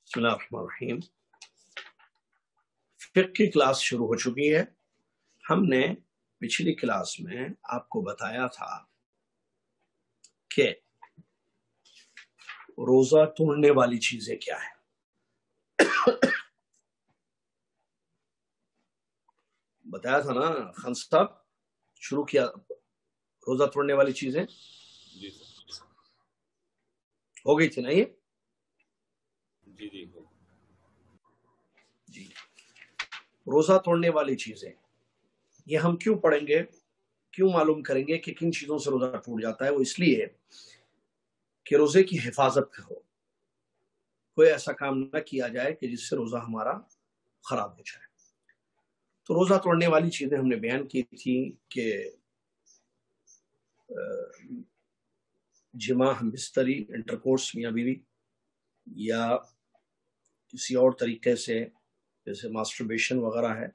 بسم اللہ الرحمن الرحیم۔ فقہ کی کلاس شروع ہو چکی ہے۔ ہم نے پچھلی کلاس میں آپ کو بتایا تھا کہ روزہ توڑنے والی چیزیں کیا ہیں۔ بتایا تھا نا خان صاحب، شروع کیا روزہ توڑنے والی چیزیں جی ہو گئی تھی نا یہ؟ جی جی جی، روزہ توڑنے والی چیزیں یہ ہم کیوں پڑھیں گے، کیوں معلوم کریں گے کہ کن چیزوں سے روزہ ٹوٹ جاتا ہے؟ وہ اس لیے کہ روزے کی حفاظت ہو، کوئی ایسا کام نہ کیا جائے کہ جس سے روزہ ہمارا خراب ہو جائے۔ تو روزہ توڑنے والی چیزیں ہم نے بیان کی تھی کہ جماع بستری انٹرکورس میاں بیوی، یا کسی اور طریقے سے جیسے ماسٹربیشن وغیرہ ہے،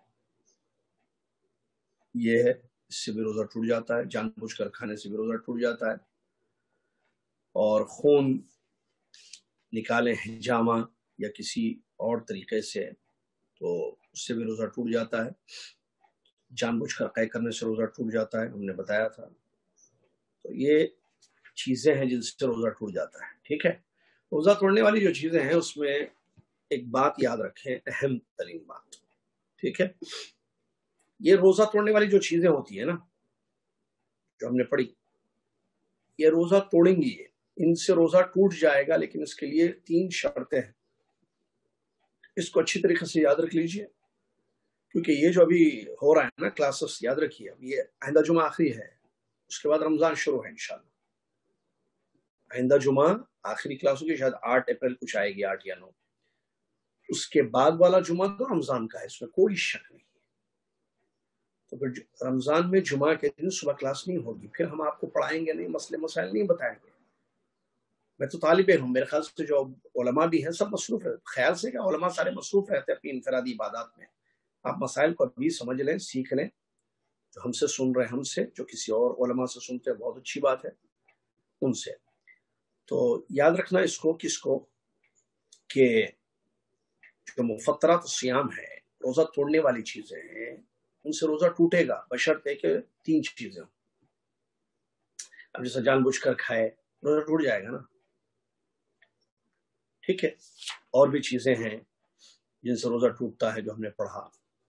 یہ اس سے بھی روزہ ٹوٹ جاتا ہے۔ جان بوجھ کر کھانے سے بھی روزہ ٹوٹ جاتا ہے، اور خون نکالیں حجامہ یا کسی اور طریقے سے تو اس سے بھی روزہ ٹوٹ جاتا ہے۔ جان بوجھ کر قے کرنے سے روزہ ٹوٹ جاتا ہے، ہم نے بتایا تھا۔ تو یہ چیزیں ہیں جن سے روزہ ٹوٹ جاتا ہے، ٹھیک ہے۔ روزہ توڑنے والی جو چیزیں ہیں اس میں ایک بات یاد رکھیں، اہم ترین بات، ٹھیک ہے۔ یہ روزہ توڑنے والی جو چیزیں ہوتی ہیں نا، جو ہم نے پڑھی، یہ روزہ توڑیں گی، ان سے روزہ ٹوٹ جائے گا، لیکن اس کے لیے 3 شرطیں ہیں۔ اس کو اچھی طریقے سے یاد رکھ لیجئے، کیونکہ یہ جو ابھی ہو رہا ہے نا کلاسز، یاد رکھیے اب یہ آئندہ جمعہ آخری ہے، اس کے بعد رمضان شروع ہے انشاءاللہ۔ آئندہ جمعہ آخری کلاسوں کی شاید 8 اپریل کچھ آئے گی، 8 یا 9۔ اس کے بعد والا جمعہ تو رمضان کا ہے، اس میں کوئی شک نہیں ہے۔ تو پھر رمضان میں جمعہ کے دن صبح کلاس نہیں ہوگی، پھر ہم آپ کو پڑھائیں گے نہیں، مسئلے مسائل نہیں بتائیں گے۔ میں تو طالب علم ہوں، میرے خیال سے جو علماء بھی ہیں سب مصروف رہتے، خیال سے کہ علماء سارے مصروف رہتے ہیں اپنی انفرادی عبادات میں۔ آپ مسائل کو ابھی سمجھ لیں، سیکھ لیں، جو ہم سے سن رہے ہیں، ہم سے جو کسی اور علماء سے سنتے ہیں، بہت اچھی بات ہے ان سے۔ تو یاد رکھنا اس کو، کس کو، کہ جو مفطرات الصیام ہے، روزہ توڑنے والی چیزیں ہیں، ان سے روزہ ٹوٹے گا بشرطے کہ 3 چیزیں ہوں۔ اب جیسا جان بوجھ کر کھائے روزہ ٹوٹ جائے گا نا، ٹھیک ہے۔ اور بھی چیزیں ہیں جن سے روزہ ٹوٹتا ہے جو ہم نے پڑھا۔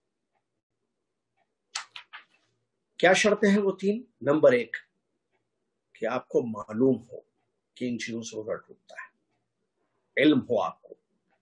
کیا شرطیں ہیں وہ 3؟ نمبر 1 کہ آپ کو معلوم ہو کہ ان چیزوں سے روزہ ٹوٹتا ہے، علم ہو، آپ کو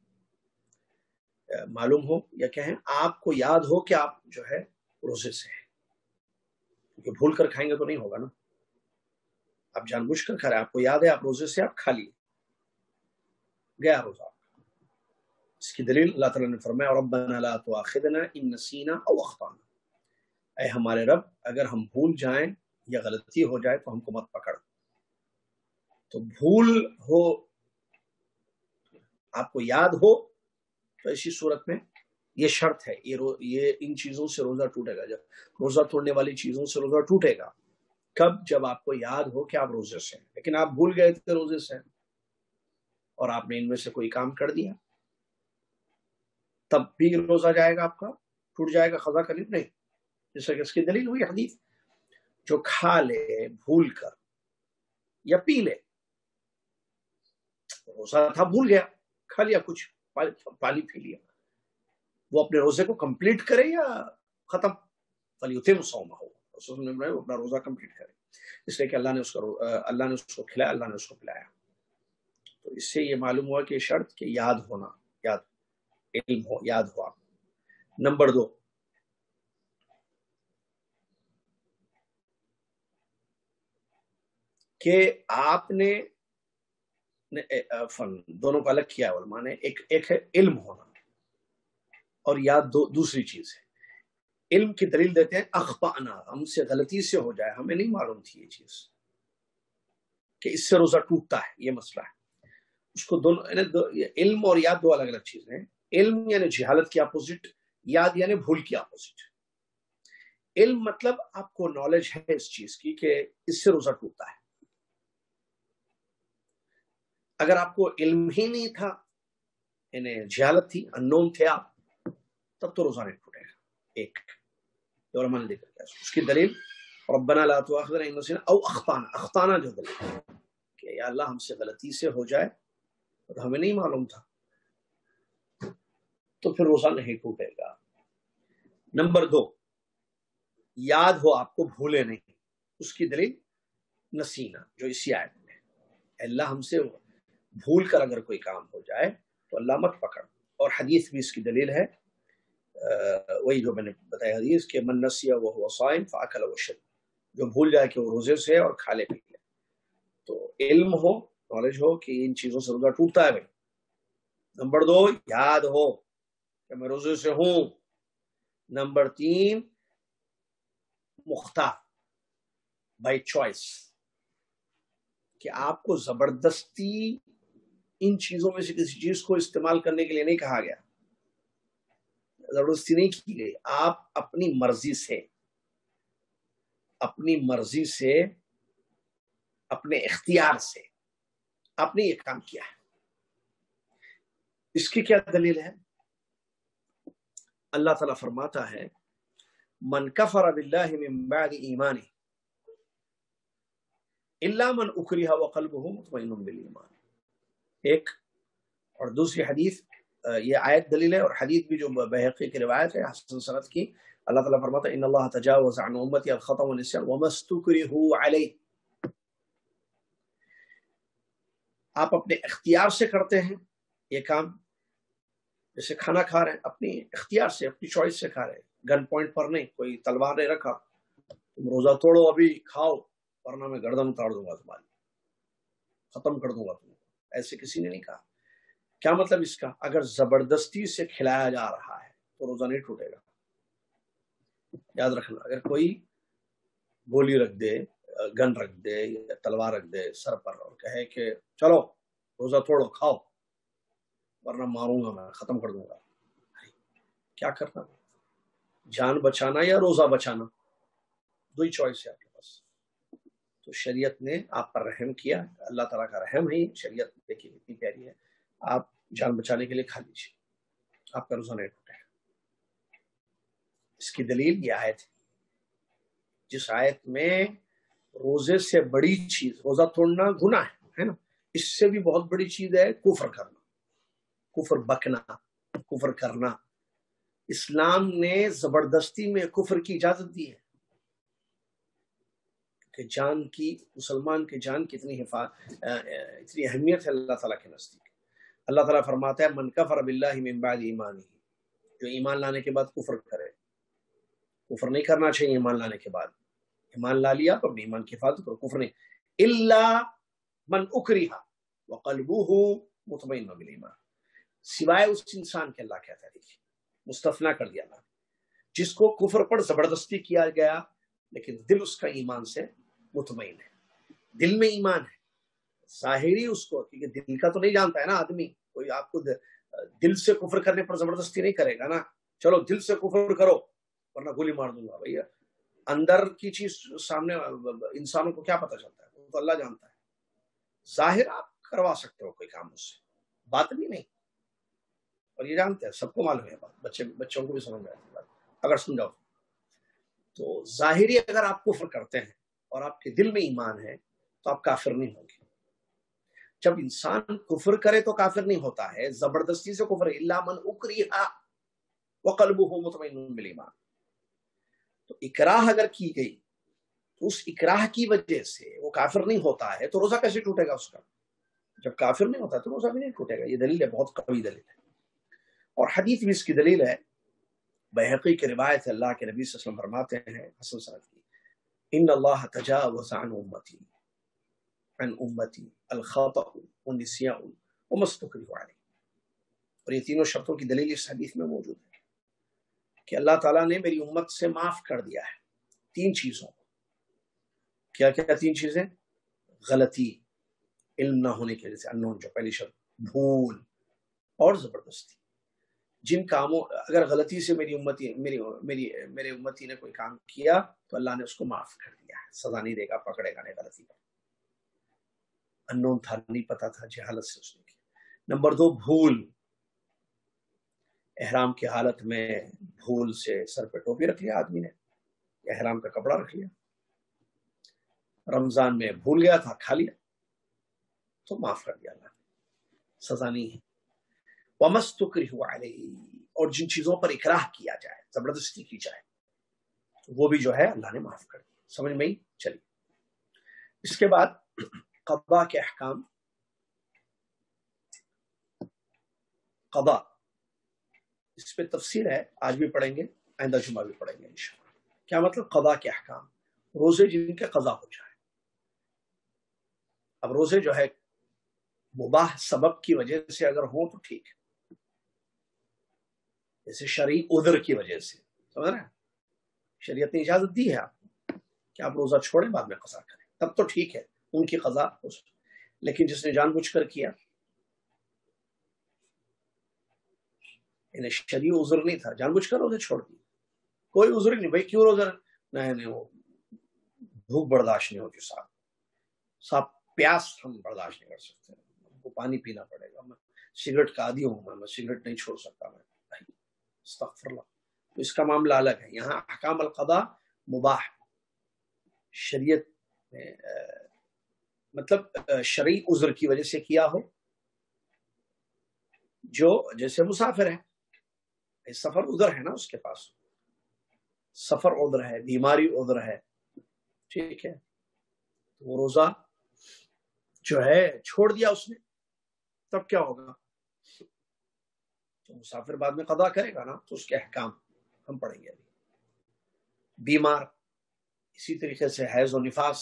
معلوم ہو، یا کہیں آپ کو یاد ہو کہ آپ جو ہے روزے سے ہیں، کیونکہ بھول کر کھائیں گے تو نہیں ہوگا نا۔ آپ جان بوجھ کر کھا رہے ہیں، آپ کو یاد ہے آپ روزے سے، آپ کھا لیے، گیا روزہ۔ اس کی دلیل اللہ تعالیٰ نے فرمایا ربنا لا تؤاخذنا ان نسینا او اخطانا، اے ہمارے رب اگر ہم بھول جائیں یا غلطی ہو جائے تو ہم کو مت پکڑ۔ تو بھول ہو، آپ کو یاد ہو، تو اسی صورت میں یہ شرط ہے، یہ ان چیزوں سے روزہ ٹوٹے گا۔ جب روزہ توڑنے والی چیزوں سے روزہ ٹوٹے گا کب؟ جب آپ کو یاد ہو کہ آپ روزے سے ہیں، لیکن آپ بھول گئے تھے روزے سے اور آپ نے ان میں سے کوئی کام کر دیا، تب بھی روزہ جائے گا، آپ کا ٹوٹ جائے گا، قضا کا نہیں۔ جیسا کہ اس کی دلیل ہوئی حدیث، جو کھا لے بھول کر یا پی لے، روزہ تھا بھول گیا، کھا لیا کچھ، پانی پی لیا، وہ اپنے روزے کو کمپلیٹ کرے یا ختم؟ فلیتم صومہ، رسول نے وہ اپنا روزہ کمپلیٹ کرے، اس لیے کہ اللہ نے اس کو کھلایا، اللہ نے اس کو پلایا۔ تو اس سے یہ معلوم ہوا کہ شرط کہ یاد ہونا، یاد علم ہو، یاد ہوا۔ نمبر 2 کہ آپ نے دونوں کو الگ کیا علماء نے، ایک ہے علم ہونا اور یاد دوسری چیز ہے۔ علم کی دلیل دیتے ہیں اخطأنا، ہم سے غلطی سے ہو جائے، ہمیں نہیں معلوم تھی یہ چیز کہ اس سے روزہ ٹوٹتا ہے، یہ مسئلہ ہے۔ اس کو دونوں، علم اور یاد 2 الگ الگ چیزیں ہیں۔ علم یعنی جہالت کی اپوزٹ، یاد یعنی بھول کی اپوزٹ۔ علم مطلب آپ کو نالج ہے اس چیز کی کہ اس سے روزہ ٹوٹتا ہے۔ اگر آپ کو علم ہی نہیں تھا انہیں جہالت تھی، انون تھے آپ، تب تو روزہ نہیں ٹوٹے گا. ایک علماء نے ذکر کیا اس کی دلیل ربنا لا تؤاخذنا ان نسینا او اخطانا. اخطانا جو دلیل کہ یا اللہ ہم سے غلطی سے ہو جائے اور ہمیں نہیں معلوم تھا تو پھر روزہ نہیں ٹوٹے گا. نمبر 2، یاد ہو آپ کو، بھولے نہیں. اس کی دلیل نسینا جو اسی آیت میں اللہ ہم سے بھول کر اگر کوئی کام ہو جائے تو اللہ مت پکڑ. اور حدیث بھی اس کی دلیل ہے، وہی جو میں نے بتایا حدیث کہ من نسی وهو صائم فاکل وشرب، جو بھول جائے کہ وہ روزے سے اور کھا لے پی لے. تو علم ہو، نالج ہو کہ ان چیزوں سے روزہ ٹوٹتا ہے بھائی. نمبر 2، یاد ہو کہ میں روزے سے ہوں. نمبر 3، مختار بائی چوائس، کہ آپ کو زبردستی ان چیزوں میں سے کسی چیز کو استعمال کرنے کے لیے نہیں کہا گیا، زبردستی نہیں کی گئی. آپ اپنی مرضی سے اپنے اختیار سے آپ نے یہ کام کیا ہے. اس کی کیا دلیل ہے؟ اللہ تعالیٰ فرماتا ہے من کفر باللہ من بعد ایمانہ الا من اکرہ وقلبہ مطمئن بالایمان. ایک اور دوسری حدیث، یہ آیت دلیل ہے اور حدیث بھی جو بہقی کی روایت ہے حسن سند کی. اللہ تعالیٰ فرماتا ہے ان اللہ تجاوز عن امتی الخطأ والنسیان وما استکرہوا علیہ. آپ اپنے اختیار سے کرتے ہیں یہ کام، جیسے کھانا کھا رہے ہیں اپنی اختیار سے، اپنی چوائس سے کھا رہے ہیں، گن پوائنٹ پر نہیں، کوئی تلوار نہیں رکھا تم روزہ توڑو ابھی کھاؤ ورنہ میں گردن اتار دوں گا تمہاری، ختم کر دوں گا تم. ایسے کسی نے نہیں کہا. کیا مطلب اس کا؟ اگر زبردستی سے کھلایا جا رہا ہے تو روزہ نہیں ٹوٹے گا. یاد رکھنا، اگر کوئی گولی رکھ دے، گن رکھ دے یا تلوار رکھ دے سر پر اور کہے کہ چلو روزہ توڑو کھاؤ ورنہ ماروں گا میں، ختم کر دوں گا، کیا کرنا؟ جان بچانا یا روزہ بچانا؟ دو ہی چوائس ہے آپ کے پاس. تو شریعت نے آپ پر رحم کیا، اللہ تعالیٰ کا رحم ہے. شریعت دیکھیے کتنی پیاری ہے، آپ جان بچانے کے لیے کھا لیجیے، آپ کا روزہ نہیں ٹوٹے. اس کی دلیل یہ آیت ہے، جس آیت میں روزے سے بڑی چیز، روزہ توڑنا گناہ ہے نا، اس سے بھی بہت بڑی چیز ہے کفر کرنا، کفر بکنا، کفر کرنا. اسلام نے زبردستی میں کفر کی اجازت دی ہے کہ جان کی، مسلمان کی جان کی اتنی اتنی اہمیت ہے اللہ تعالیٰ کے نزدیک. اللہ تعالیٰ فرماتا ہے من کفر باللہ من بعد ایمانہ، جو ایمان لانے کے بعد کفر کرے. کفر نہیں کرنا چاہیے ایمان لانے کے بعد، ایمان لا لیا تو اپنے ایمان کی حفاظت کرو، کفر نہیں. الا من اکرہ وقلبہ مطمئن بالایمان، سوائے اس انسان کے، اللہ کہتا ہے، دیکھیے مستثنا کر دیا اللہ، جس کو کفر پر زبردستی کیا گیا لیکن دل اس کا ایمان سے مطمئن ہے، دل میں ایمان ہے. ظاہری اس کو، کیونکہ دل کا تو نہیں جانتا ہے نا آدمی، کوئی آپ کو دل سے کفر کرنے پر زبردستی نہیں کرے گا نا، چلو دل سے کفر کرو ورنہ گولی مار دوں گا. بھیا اندر کی چیز سامنے انسانوں کو کیا پتہ چلتا ہے، وہ تو اللہ جانتا ہے. ظاہر آپ کروا سکتے ہو کوئی کام اس سے، بات بھی نہیں، اور یہ جانتے ہیں، سب کو معلوم ہے بات، بچوں کو بھی سمجھ میں آتی ہے بات اگر سمجھاؤ. تو ظاہری اگر آپ کفر کرتے ہیں اور آپ کے دل میں ایمان ہے تو آپ کافر نہیں ہوں گے. جب انسان کفر کرے تو کافر نہیں ہوتا ہے، زبردستی سے کفر، الا من اکرہ وقلبہ مطمئن بالایمان. تو اکراہ اگر کی گئی تو اس اکراہ کی وجہ سے وہ کافر نہیں ہوتا ہے تو روزہ کیسے ٹوٹے گا اس کا؟ جب کافر نہیں ہوتا تو روزہ بھی نہیں ٹوٹے گا. یہ دلیل ہے، بہت قوی دلیل ہے. اور حدیث بھی اس کی دلیل ہے، بہقی کی روایت ہے، اللہ کے نبی صلی اللہ علیہ وسلم فرماتے ہیں حسن سند کی، ان اللہ تجاوز عن امتی الخطأ والنسیان وما استکرہوا علیہ. اور یہ تینوں شرطوں کی دلیل اس حدیث میں موجود ہے کہ اللہ تعالیٰ نے میری امت سے معاف کر دیا ہے 3 چیزوں کو. کیا کیا 3 چیزیں؟ غلطی، علم نہ ہونے کی وجہ سے، انون جو پہلی شرط، بھول اور زبردستی. جن کاموں، اگر غلطی سے میرے امتی نے کوئی کام کیا تو اللہ نے اس کو معاف کر دیا ہے، سزا نہیں دے گا، پکڑے گا نہیں غلطی پر. انون تھا، نہیں پتا تھا، جہالت سے اس نے کیا. نمبر 2 بھول، احرام کی حالت میں بھول سے سر پہ ٹوپی رکھ لیا آدمی نے، احرام کا کپڑا رکھ لیا، رمضان میں بھول گیا تھا کھا لیا، تو معاف کر دیا اللہ نے، سزا نہیں ہے۔ وَمَسْتُكْرِهُ عَلَيْهِ، اور جن چیزوں پر اکراہ کیا جائے، زبردستی کی جائے، وہ بھی جو ہے اللہ نے معاف کر دیا۔ سمجھ میں ہی چلی۔ اس کے بعد قضاء کے احکام۔ قضاء اس پہ تفصیل ہے، آج بھی پڑھیں گے، آئندہ جمعہ بھی پڑھیں گے انشاءاللہ۔ کیا مطلب قضاء کے احکام؟ روزے جن کے قضا ہو جائے۔ اب روزے جو ہے مباح سبب کی وجہ سے اگر ہوں تو ٹھیک ہے، جیسے شرعی عذر کی وجہ سے، سمجھ رہے ہیں، شریعت نے اجازت دی ہے آپ کو کہ آپ روزہ چھوڑیں بعد میں قضا کریں، تب تو ٹھیک ہے، ان کی قضا ہو سکتی۔ لیکن جس نے جان بوجھ کر کیا، انہیں شرعی عذر نہیں تھا، جان بوجھ کر روزے چھوڑ دی، کوئی عذر نہیں، بھائی کیوں روزہ نہیں، وہ بھوک برداشت نہیں ہوتی صاحب پیاس ہم برداشت نہیں کر سکتے، ہم کو پانی پینا پڑے گا، میں سگریٹ کا عادی ہوں، میں سگریٹ نہیں چھوڑ سکتا، میں استغفر اللہ، تو اس کا معاملہ الگ ہے۔ یہاں احکام القضاء مباح، شریعت میں مطلب شرعی عذر کی وجہ سے کیا ہو، جو جیسے مسافر ہے، سفر عذر ہے نا، اس کے پاس سفر عذر ہے، بیماری عذر ہے، ٹھیک ہے، وہ روزہ جو ہے چھوڑ دیا اس نے، تب کیا ہوگا؟ تو مسافر بعد میں قضا کرے گا نا، تو اس کے احکام ہم پڑھیں گے ابھی۔ بیمار، اسی طریقے سے حیض و نفاس،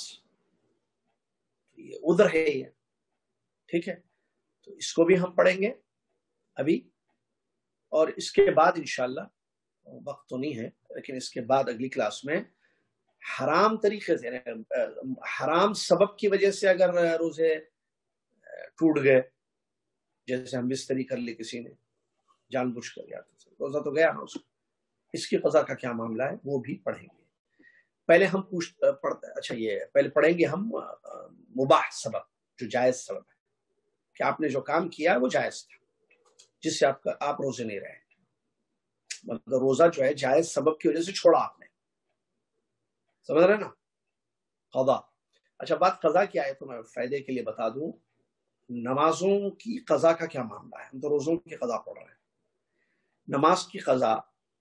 یہ عذر ہے یہ، ٹھیک ہے، تو اس کو بھی ہم پڑھیں گے ابھی، اور اس کے بعد انشاءاللہ، وقت تو نہیں ہے لیکن اس کے بعد اگلی کلاس میں حرام طریقے سے، حرام سبب کی وجہ سے اگر روزے ٹوٹ گئے، جیسے ہم بستری کر لی کسی نے جان بوجھ کر، یا روزہ تو گیا نا اس کی قضا کا کیا معاملہ ہے، وہ بھی پڑھیں گے۔ پہلے ہم اچھا یہ پہلے پڑھیں گے ہم مباح سبب، جو جائز سبب ہے، کہ آپ نے جو کام کیا وہ جائز تھا، جس سے آپ روزے نہیں رہے، مطلب روزہ جو ہے جائز سبب کی وجہ سے چھوڑا آپ نے، سمجھ رہے نا، قضا۔ اچھا بات قضا کیا ہے تو میں فائدے کے لیے بتا دوں، نمازوں کی قضا کا کیا معاملہ ہے؟ ہم تو روزوں کی قضا پڑھ رہے ہیں۔ نماز کی قضا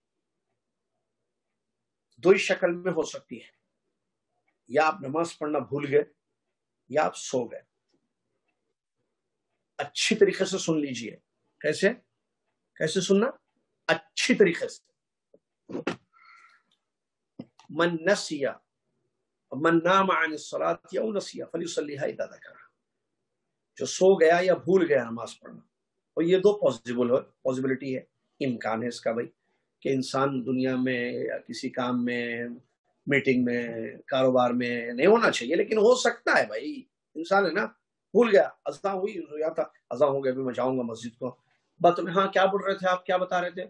دو ہی شکل میں ہو سکتی ہے، یا آپ نماز پڑھنا بھول گئے یا آپ سو گئے۔ اچھی طریقے سے سن لیجئے، کیسے سننا؟ اچھی طریقے سے۔ من نسی من نام عن الصلاة او نسی فلیصلیھا اذا ذکر، جو سو گیا یا بھول گیا نماز پڑھنا، اور یہ دو پاسبلٹی ہے، امکان ہے اس کا بھائی، کہ انسان دنیا میں یا کسی کام میں، میٹنگ میں، کاروبار میں نہیں ہونا چاہیے، لیکن ہو سکتا ہے بھائی، انسان ہے نا، بھول گیا، اذان ہوئی، یا تھا اذان ہو گیا، ابھی میں جاؤں گا مسجد کو، بات میں ہاں کیا بول رہے تھے آپ، کیا بتا رہے تھے؟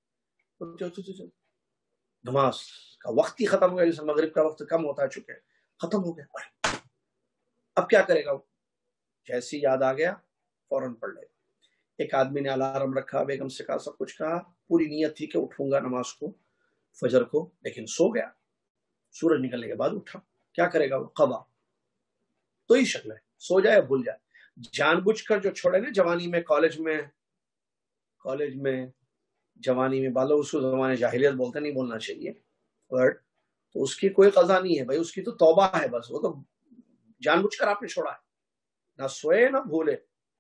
نماز کا وقت ہی ختم ہو گیا، جیسے مغرب کا وقت کم ہوتا ہے چکے، ختم ہو گیا، اب کیا کرے گا وہ؟ جیسے یاد آ گیا فوراً پڑھ لے گا۔ ایک آدمی نے الارم رکھا، بیگم سے کہا، سب کچھ کہا، پوری نیت تھی کہ اٹھوں گا نماز کو فجر کو، لیکن سو گیا، سورج نکلنے کے بعد اٹھا، کیا کرے گا وہ؟ قضا۔ تو ہی شکل ہے، سو جائے بھول جائے، جان بوجھ کر جو چھوڑے نا، جوانی میں، کالج میں جوانی میں، بالو اس کو زمانے جاہلیت بولتے، نہیں بولنا چاہیے ورڈ، تو اس کی کوئی قضا نہیں ہے بھائی، اس کی تو توبہ ہے بس، وہ تو جان بوجھ کر آپ نے چھوڑا ہے، نہ سوئے نہ بھولے۔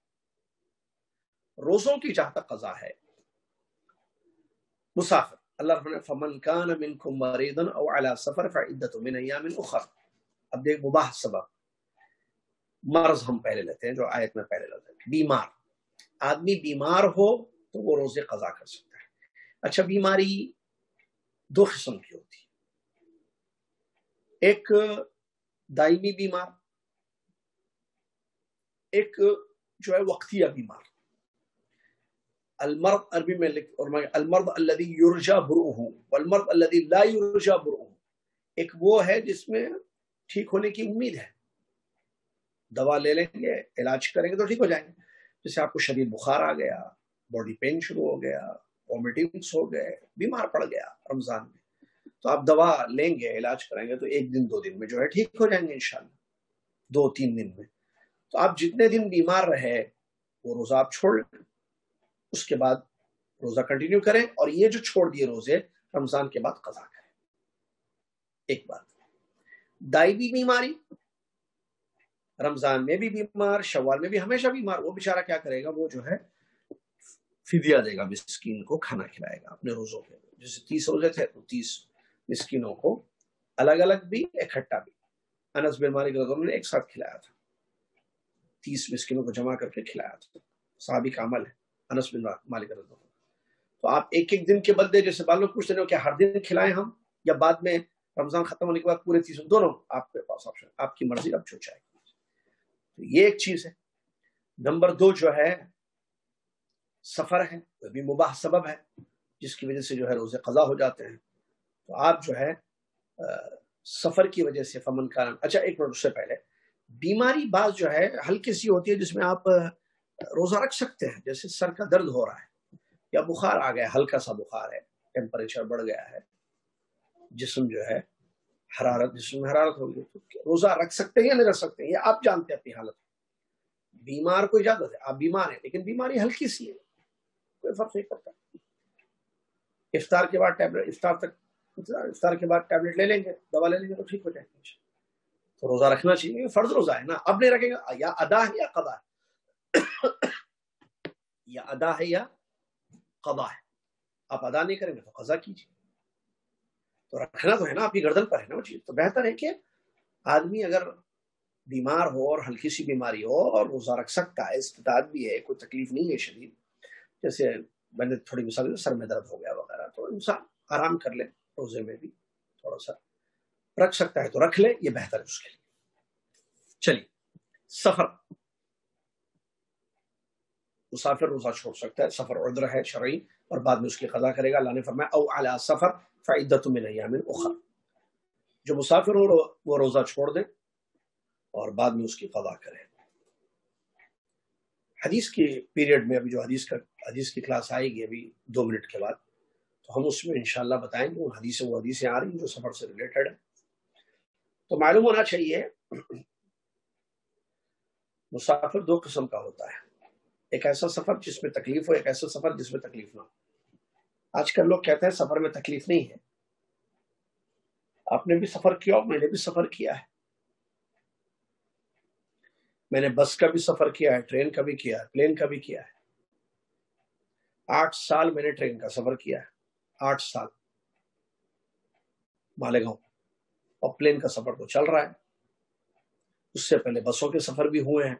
روزوں کی جہاں تک قضا ہے، مسافر، اللہ رحمٰن فمن کان منکم مریضا او علی سفر فعدۃ من ایام اخر۔ اب دیکھ مباح سبب، مرض ہم پہلے لیتے ہیں، جو آیت میں پہلے لیتے ہیں، بیمار، آدمی بیمار ہو تو وہ روزے قضا کر سکتا ہے۔ اچھا بیماری دو قسم کی ہوتی ہے، ایک دائمی بیمار، ایک جو ہے وقتیہ بیمار۔ المرض عربی میں المرض الذي يرجى برؤه والمرض الذي لا يرجى برؤه، ایک وہ ہے جس میں ٹھیک ہونے کی امید ہے، دوا لے لیں گے، علاج کریں گے تو ٹھیک ہو جائیں گے، جیسے آپ کو شدید بخار آ گیا، باڈی پین شروع ہو گیا، وومیٹنگس ہو گئے, بیمار پڑ گیا رمضان میں, تو آپ دوا لیں گے, علاج کریں گے, تو 1 دن 2 دن میں جو ہے ٹھیک ہو جائیں گے انشاءاللہ, 2-3 دن میں. تو آپ جتنے دن بیمار رہے وہ روزہ آپ چھوڑ لیں, اس کے بعد روزہ کنٹینیو کریں, اور یہ جو چھوڑ دیے روزے رمضان کے بعد قضا کریں. ایک بات. دائمی بیماری, رمضان میں بھی بیمار, شوال میں بھی ہمیشہ بیمار, وہ بیچارہ کیا کرے گا, وہ جو ہے فدیہ دے گا, مسکین کو کھانا کھلائے گا اپنے روزوں کے. جیسے 30 روزے تھے تو 30 مسکینوں کو الگ الگ بھی اکٹھا بھی. انس بن مالک رضی اللہ عنہ نے ایک ساتھ کھلایا تھا, 30 مسکینوں کو جمع کر کے کھلایا تھا. صحابی کا عمل ہے انس بن مالک رضی اللہ عنہ. تو آپ ایک ایک دن کے بدلے, جیسے بعض لوگ پوچھتے ہیں کہ ہر دن کھلائیں ہم یا بعد میں رمضان ختم ہونے کے بعد پورے 30, دونوں آپ کے پاس آپشن, آپ کی مرضی, اب جو چاہے. تو یہ ایک چیز ہے. نمبر 2 جو ہے سفر ہے, وہ بھی مباح سبب ہے جس کی وجہ سے جو ہے روزے قضا ہو جاتے ہیں. تو آپ جو ہے سفر کی وجہ سے فمن کان. اچھا ایک منٹ, اس سے پہلے بیماری بعض جو ہے ہلکی سی ہوتی ہے جس میں آپ روزہ رکھ سکتے ہیں, جیسے سر کا درد ہو رہا ہے یا بخار آ گیا, ہلکا سا بخار ہے, ٹیمپریچر بڑھ گیا ہے, جسم جو ہے جسم میں حرارت ہوگی, تو روزہ رکھ سکتے ہیں یا نہیں رکھ سکتے ہیں, یہ آپ جانتے ہیں اپنی حالت. بیمار کو اجازت ہے, آپ بیمار ہیں لیکن بیماری ہلکی سی ہے, کوئی فرق نہیں پڑتا. افطار کے بعد ٹیبلٹ لے لیں گے, دوا لے لیں گے تو ٹھیک ہو جائے گا. تو روزہ رکھنا چاہیے, فرض روزہ ہے نا, اب نہیں رکھیں گے یا ادا ہے یا قضا ہے, یا ادا ہے یا قضا ہے. آپ ادا نہیں کریں گے تو قضا کیجیے. تو رکھنا تو ہے نا, آپ کی گردن پر ہے نا وہ چیز. تو بہتر ہے کہ آدمی اگر بیمار ہو اور ہلکی سی بیماری ہو اور روزہ رکھ سکتا ہے, استطاعت بھی ہے, کوئی تکلیف نہیں ہے شدید, جیسے میں نے تھوڑی مثال سر میں درد ہو گیا وغیرہ, تو انسان آرام کر لے, روزے میں بھی تھوڑا سا رکھ سکتا ہے تو رکھ لے, یہ بہتر ہے اس کے لیے. چلیے, سفر, مسافر روزہ چھوڑ سکتا ہے, سفر عذر ہے شرعی, اور بعد میں اس کی قضا کرے گا. اللہ نے فرمایا او علی سفر فعدۃ من ایام اخر, جو مسافر ہو وہ روزہ چھوڑ دے اور بعد میں اس کی قضا کرے. حدیث کی پیریڈ میں ابھی جو حدیث کی کلاس آئے گی ابھی 2 منٹ کے بعد, تو ہم اس میں انشاءاللہ بتائیں گے وہ حدیثیں آ رہی ہیں جو سفر سے ریلیٹڈ ہے. تو معلوم ہونا چاہیے مسافر 2 قسم کا ہوتا ہے, ایک ایسا سفر جس میں تکلیف ہو, ایک ایسا سفر جس میں تکلیف نہ ہو. آج کل لوگ کہتے ہیں سفر میں تکلیف نہیں ہے. آپ نے بھی سفر کیا, میں نے بھی سفر کیا ہے, میں نے بس کا بھی سفر کیا ہے, ٹرین کا بھی کیا ہے, پلین کا بھی کیا ہے. 8 سال میں نے ٹرین کا سفر کیا ہے, 8 سال مالیگاؤں, اور پلین کا سفر تو چل رہا ہے. اس سے پہلے بسوں کے سفر بھی ہوئے ہیں.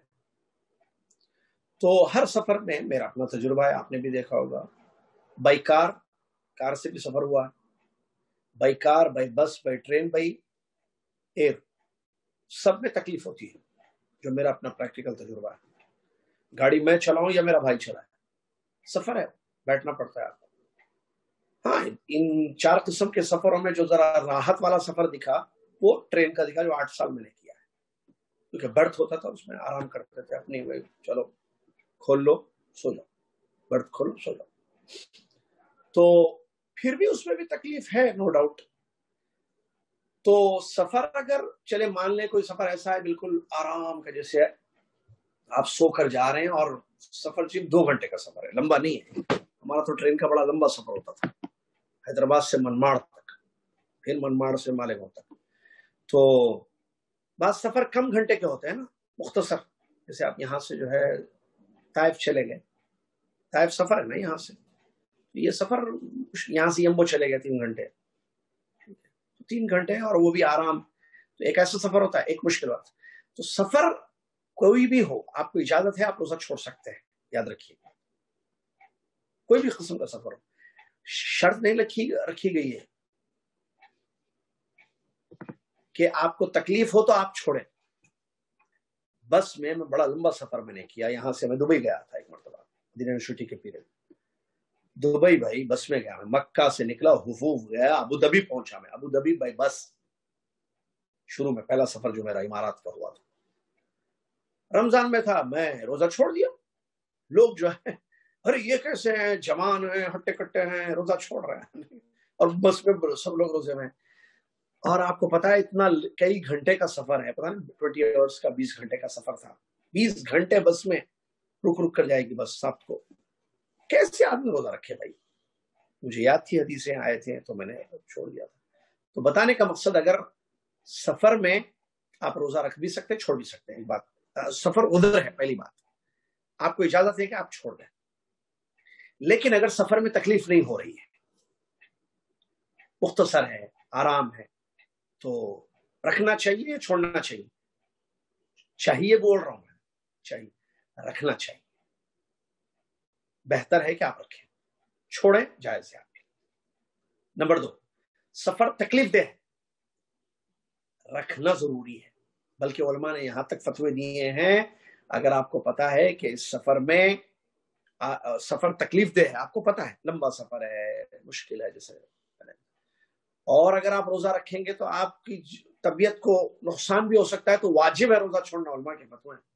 تو ہر سفر میں میرا اپنا تجربہ ہے, آپ نے بھی دیکھا ہوگا. بائی کار سے بھی سفر ہوا, by car, by bus, by train, by air, سب میں تکلیف ہوتی ہے, جو میرا اپنا پریکٹیکل تجربہ ہے. گاڑی میں چلاؤں یا میرا بھائی چلائے, سفر ہے, بیٹھنا پڑتا ہے آپ کو. ہاں, ان 4 قسم کے سفروں میں جو ذرا راحت والا سفر دکھا وہ ٹرین کا دکھا, جو 8 سال میں نے کیا ہے, کیونکہ برتھ ہوتا تھا, اس میں آرام کرتے تھے اپنی, چلو کھول لو سو جاؤ, برتھ کھولو سو جاؤ. تو پھر بھی اس میں بھی تکلیف ہے, نو ڈاؤٹ. تو سفر اگر چلے مان لیں کوئی سفر ایسا ہے بالکل آرام کا, جیسے آپ سو کر جا رہے ہیں اور سفر صرف 2 گھنٹے کا سفر ہے, لمبا نہیں ہے. ہمارا تو ٹرین کا بڑا لمبا سفر ہوتا تھا, حیدرآباد سے منماڑ تک, پھر منماڑ سے مالیگاؤں تک. تو بعض سفر کم گھنٹے کے ہوتے ہیں نا, مختصر, جیسے آپ یہاں سے جو ہے طائف چلے گئے, طائف سفر ہے نا یہاں سے, یہ سفر یہاں سے یمبو چلے گئے 3 گھنٹے, 3 گھنٹے, اور وہ بھی آرام. تو ایک ایسا سفر ہوتا ہے, ایک مشکل بات. تو سفر کوئی بھی ہو, آپ کو اجازت ہے, آپ روزہ چھوڑ سکتے ہیں, یاد رکھیے. کوئی بھی قسم کا سفر ہو, شرط نہیں رکھی گئی ہے کہ آپ کو تکلیف ہو تو آپ چھوڑیں. بس میں بڑا لمبا سفر میں نے کیا, یہاں سے میں دبئی گیا تھا ایک مرتبہ دن یونیورسٹی کے پیریڈ. دبئی بھائی بس میں گیا, میں مکہ سے نکلا, حفوف گیا, ابو دھابی پہنچا, میں ابو دھابی بائی بس. شروع میں پہلا سفر جو میرا امارات کا ہوا تھا, رمضان میں تھا, میں روزہ چھوڑ دیا. لوگ جو ہے ارے یہ کیسے ہیں، جوان ہیں، ہٹے کٹے ہیں، روزہ چھوڑ رہے ہیں، اور بس میں سب لوگ روزے میں. اور آپ کو پتا ہے اتنا کئی گھنٹے کا سفر ہے، پتا نہیں 20 آورس کا 20 گھنٹے کا سفر تھا. 20 گھنٹے بس میں رک رک کر جائے گی بس سب کو. کیسے آدمی روزہ رکھے بھائی؟ مجھے یاد تھی، حدیثیں آئے تھے تو میں نے چھوڑ دیا تھا. تو بتانے کا مقصد، اگر سفر میں آپ روزہ رکھ بھی سکتے چھوڑ بھی سکتے ہیں. ایک بات، سفر عذر ہے، پہلی بات آپ کو اجازت ہے کہ آپ چھوڑ دیں. لیکن اگر سفر میں تکلیف نہیں ہو رہی ہے، مختصر ہے، آرام ہے، تو رکھنا چاہیے یا چھوڑنا چاہیے؟ چاہیے بول رہا ہوں میں، چاہیے، رکھنا چاہیے. بہتر ہے کہ آپ رکھیں، چھوڑیں جائز ہے آپ کے. نمبر 2، سفر تکلیف دہ ہے، رکھنا ضروری ہے. بلکہ علماء نے یہاں تک فتوے دیے ہیں، اگر آپ کو پتا ہے کہ اس سفر میں سفر تکلیف دہ ہے، آپ کو پتا ہے لمبا سفر ہے، مشکل ہے جیسے، اور اگر آپ روزہ رکھیں گے تو آپ کی طبیعت کو نقصان بھی ہو سکتا ہے، تو واجب ہے روزہ چھوڑنا. علماء کے فتوے ہیں.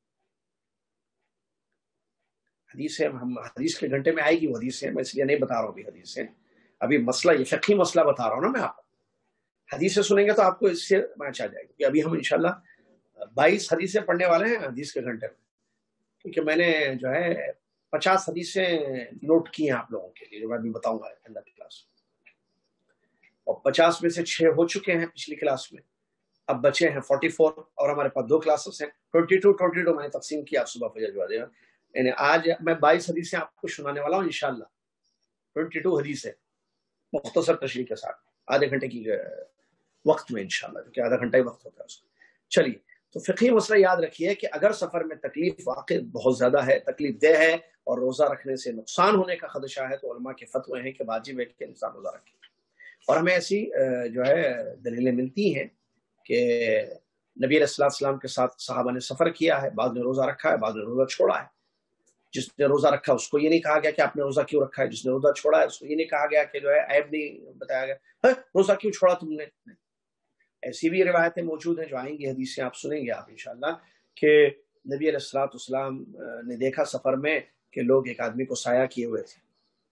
حدیث ہے، ہم حدیث کے گھنٹے میں آئے گی وہ حدیث ہے، میں اس لیے نہیں بتا رہا ہوں ابھی حدیث ہے. ابھی مسئلہ، یہ فقہی مسئلہ بتا رہا ہوں نا میں آپ کو. حدیث سنیں گے تو آپ کو اس سے میچ آ جائے گی کہ ابھی ہم انشاءاللہ 22 حدیثیں پڑھنے والے ہیں حدیث کے گھنٹے میں. کیونکہ میں نے جو ہے 50 حدیثیں نوٹ کی ہیں آپ لوگوں کے لیے، جو میں ابھی بتاؤں گا اللہ کی کلاس. اور 50 میں سے 6 ہو چکے ہیں پچھلی کلاس میں، اب بچے ہیں 44، اور ہمارے پاس 2 کلاسز ہیں. 22 میں نے تقسیم کیا صبح فجر جو دے گا. یعنی آج میں 22 حدیثیں آپ کو سنانے والا ہوں انشاءاللہ. 22 حدیث ہے مختصر تشریح کے ساتھ، آدھے گھنٹے کی وقت میں انشاءاللہ، کیونکہ آدھا گھنٹہ ہی وقت ہوتا ہے اس کا. چلیے، تو فقہی مسئلہ یاد رکھیے کہ اگر سفر میں تکلیف واقع بہت زیادہ ہے، تکلیف دہ ہے، اور روزہ رکھنے سے نقصان ہونے کا خدشہ ہے، تو علماء کے فتوے ہیں کہ واجب ہے کہ انسان روزہ رکھے. اور ہمیں ایسی جو ہے دلیلیں ملتی ہیں کہ نبی علیہ السلام کے ساتھ صحابہ نے سفر کیا ہے، بعض نے روزہ رکھا ہے، بعض نے روزہ چھوڑا ہے. جس نے روزہ رکھا اس کو یہ نہیں کہا گیا کہ آپ نے روزہ کیوں رکھا ہے، جس نے روزہ چھوڑا ہے اس کو یہ نہیں کہا گیا کہ جو ہے عیب نہیں بتایا گیا روزہ کیوں چھوڑا تم نے. ایسی بھی روایتیں موجود ہیں جو آئیں گی، حدیثیں آپ سنیں گے آپ انشاءاللہ، کہ نبی علیہ السلام نے دیکھا سفر میں کہ لوگ ایک آدمی کو سایہ کیے ہوئے تھے.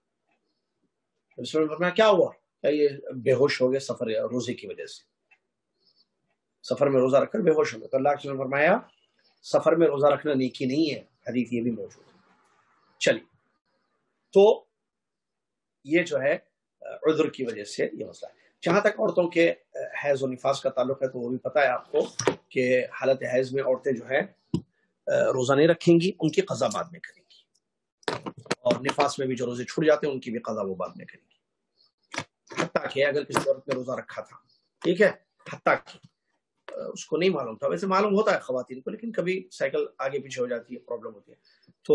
فرمایا کیا ہوا؟ کہ یہ بے ہوش ہو گئے سفر روزے کی وجہ سے، سفر میں روزہ رکھ کر بے ہوش ہو گئے. تو اللہ نے فرمایا سفر میں روزہ رکھنا نیکی نہیں ہے. حدیث یہ بھی موجود ہے. چلیے، تو یہ جو ہے عذر کی وجہ سے یہ مسئلہ ہے. جہاں تک عورتوں کے حیض و نفاس کا تعلق ہے تو وہ بھی پتہ ہے آپ کو کہ حالت حیض میں عورتیں جو ہے روزہ نہیں رکھیں گی، ان کی قضا بعد میں کریں گی. اور نفاس میں بھی جو روزے چھوٹ جاتے ہیں ان کی بھی قضا وہ بعد میں کریں گی. حتیٰ کہ اگر کسی عورت نے روزہ رکھا تھا، ٹھیک ہے، حتیٰ کہ اس کو نہیں معلوم تھا، ویسے معلوم ہوتا ہے خواتین کو، لیکن کبھی سائیکل آگے پیچھے ہو جاتی ہے، پرابلم ہوتی ہے. تو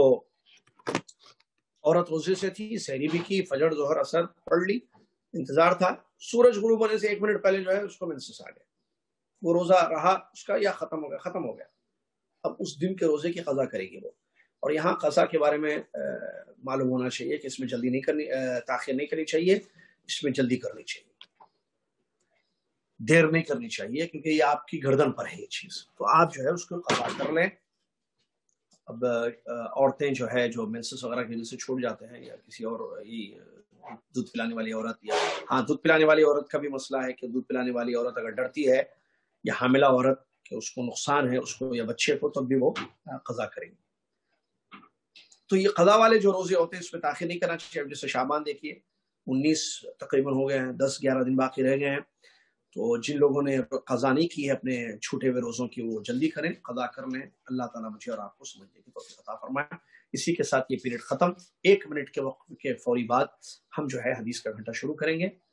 عورت روزے سے تھی، سحری بھی کی، فجر ظہر اثر پڑھ لی، انتظار تھا، سورج غروب ہونے سے 1 منٹ پہلے جو ہے اس کو مینسس آ گیا، وہ روزہ رہا اس کا یا ختم ہو گیا. اب اس دن کے روزے کی قضا کرے گی وہ. اور یہاں قضا کے بارے میں معلوم ہونا چاہیے کہ اس میں جلدی نہیں کرنی، تاخیر نہیں کرنی چاہیے، اس میں جلدی کرنی چاہیے، دیر نہیں کرنی چاہیے، کیونکہ یہ آپ کی گردن پر ہے یہ چیز. تو آپ جو ہے اس کو قضا کر لیں. اب عورتیں جو ہے جو مینسس وغیرہ کی وجہ سے چھوٹ جاتے ہیں، یا کسی اور دودھ پلانے والی عورت، یا ہاں دودھ پلانے والی عورت کا بھی مسئلہ ہے کہ دودھ پلانے والی عورت اگر ڈرتی ہے یا حاملہ عورت کہ اس کو نقصان ہے، اس کو یا بچے کو، تب بھی وہ قضا کریں گے. تو یہ قضا والے جو روزے ہوتے ہیں اس میں تاخیر نہیں کرنا چاہیے. جیسے شعبان دیکھیے 19 تقریباً ہو گئے ہیں، 10-11 دن باقی رہ گئے ہیں. تو جن لوگوں نے قضا نہیں کی ہے اپنے چھوٹے ہوئے روزوں کی، وہ جلدی کریں، قضا کر لیں. اللہ تعالیٰ مجھے اور آپ کو سمجھنے کی توفیق عطا فرمائے. اسی کے ساتھ یہ پیریڈ ختم. 1 منٹ کے وقت کے فوری بعد ہم جو ہے حدیث کا گھنٹہ شروع کریں گے.